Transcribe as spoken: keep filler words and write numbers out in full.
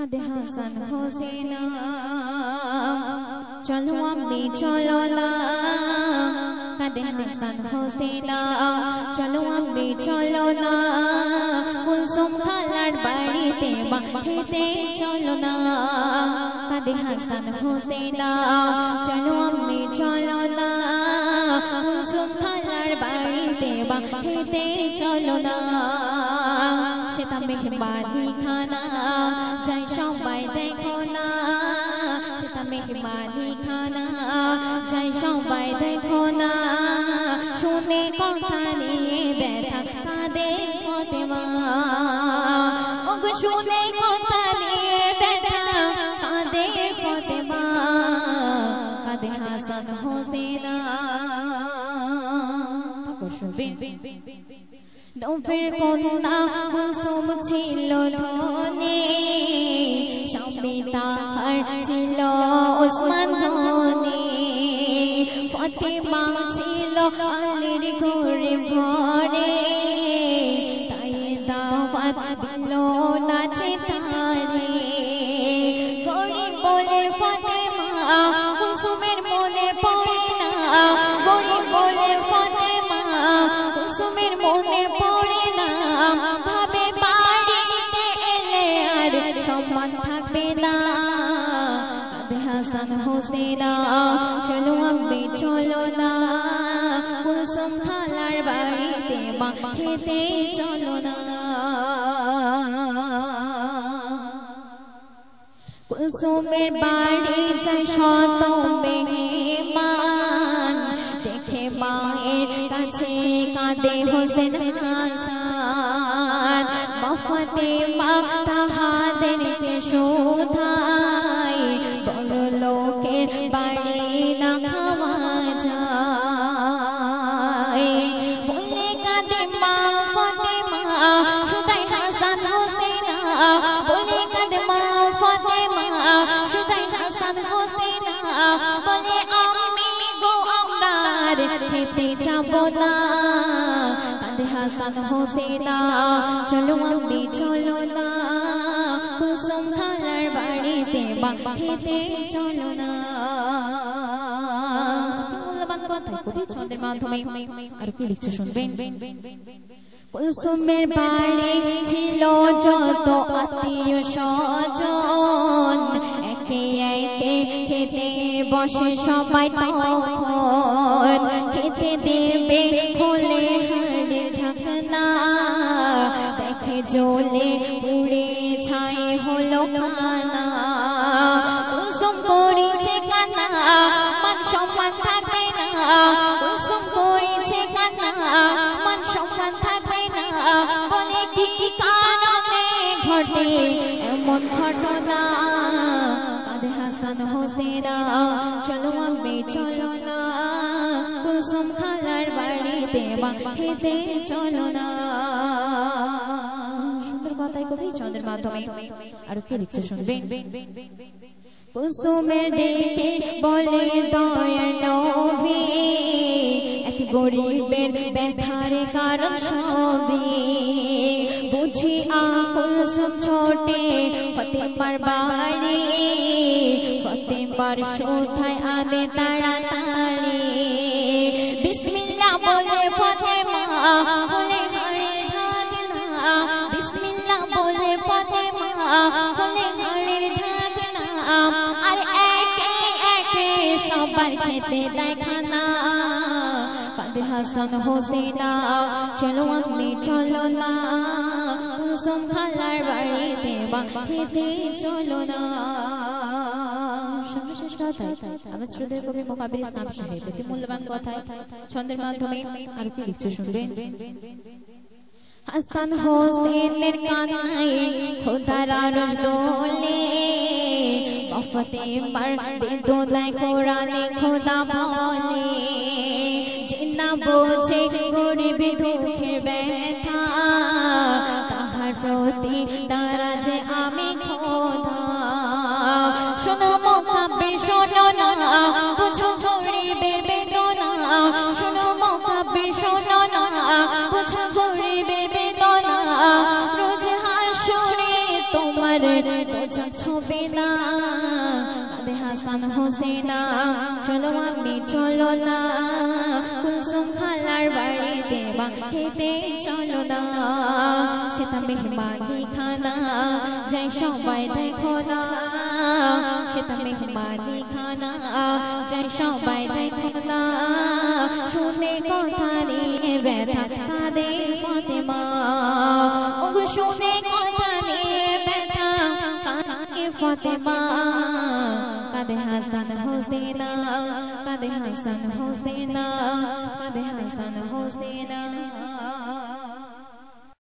কাঁদে হাসান হোসেনা চলো আমি চলো না কাঁদে হাসান হোসেনা চলো আমি চলো না কুলসুম খালার বাড়িতে বাঁধতে চলো না কাঁদে হাসান হোসেনা চলো আমি চলো না কুলসুম খালার বাড়িতে বাঁধতে চলো না সেটা মেহমানি খানা যাই সবাই দেখো না সেটা মেহমানি খানা যাই সবাই দেখো না শুনে কথা নিয়ে ব্যথা কাঁদে ফাতেমা ওগো শুনে কথা নিয়ে ব্যথা কাঁদে ফাতেমা কাঁদে হাসান হোসেনা নবীর কন্যা কুলসুম ছিল ধনী স্বামী তাহার ছিল ওসমান গনি ফাতেমা ছিল আলীর ঘরে ঘরে তাই দাওয়াত দিল না তারে গরিব বলে ফাতেমা কুলসুমের মনে পড়ে না গরিব বলে ফাতেমা কুলসুমের মনে পড়ে না ভাবে বাড়িতে এলে আর সম্মান থাকবে না কাঁদে হাসান হোসেনা চলো আমি চলো না কুলসুম খালার বাড়িতে বাঁধতে চলো না কুলসুমের বাড়ি যায় শত মেহমান দেখে মায়ের কাছে কাঁদে হোসেন হাসান ফাতেমা তাহাদেরকে শোধায় বড় লোকের বাড়ি না খাওয়া যায় বলে কাঁদে মা ফাতেমা শুধাই হাসান হোসেনা বলে কাঁদে মা ফাতেমা শুধাই হাসান হোসেনা বলে আমি গো আমরার খেতে যাব না কাঁদে হাসান হোসেনা চলো আমি চলো না কুলসুম খালার বাড়িতে বাঁধতে চলো না মূল্যবান কথা কবি ছন্দের মাধ্যমে আর কি লিখছে শুনবেন কুলসুমের বাড়ি ছিল যত আত্মীয় স্বজন একে একে খেতে বসে সবাই তখন খেতে দেবে খুলে হাড়ের ঢাকনা দেখে জ্বলে পুড়ে ছাই হলো খানা কুলসুম করেছে কান্না মান সম্মান থাকবে না কুলসুম করেছে কান্না মান সম্মান থাকবে না বলে কি কারণে ঘটে এমন ঘটনা কাঁদে হাসান হোসেনা চলো আমি চলো না কুলসুম খালার বাড়িতে বাঁধতে চলো না সুন্দর কথাই কবি ছন্দের মাধ্যমে আর কি লিখছে শুনবেন কুলসুমের ডেকে বলে দয়ার নবী এক গরিবের ব্যথার কারণ সবই বুঝি আ কুলসুম ছোটে ফাতেমার বাড়ি ফাতেমার শোধায় আনে তাড়াতাড়ি বিসমিল্লাহ বলে ফাতেমা বলে হাড়ের ঢাকনা বিসমিল্লাহ বলে ফাতেমা বলে হাড়ের ঢাকনা আর একে একে সবার খেতে দেখানা কাঁদে হাসান হোসেনা চলো আমি চলো না কুলসুম খালার বাড়িতে বাঁধতে চলো না সর্বশেষ কথায় আমার শ্রোতার কবি মোকাবিল ইসলাম সাহেব এতে মূল্যবান কথায় ছন্দের মাধ্যমে আর কি লিখছে শুনবেন হাসান হোসেনের কান্নায় খোদার আরশ দোলে ফাতেমার বেদনায় কোরআনে খোদা বলে যে না বোঝে গরিব দুঃখের ব্যথা তাহার প্রতি দারাজ আমি খোদা শোনো মুকাব্বির শোনো না বুঝো গরিবের বেদনা শোনো মুকাব্বির শোনো না বুঝো গরিবের বেদনা রোজ হাসরে তোমার তো চোখ ছবে না কাঁদে হাসান হোসেনা চলো আমি চলো না কুলসুম খালার বাড়িতে বা খেতে চলো না সেটা মেহমানি খানা যাই সবাই দেখো না সেটা মেহমানি খানা যাই সবাই দেখো না শুনে কথা নিয়ে ব্যথা কাঁদে ফাতেমা ওগো শুনে কথা নিয়ে ব্যথা কাঁদে ফাতেমা কাঁদে হাসান হোসেনা কাঁদে হাসান হোসেনা কাঁদে হাসান হোসেনা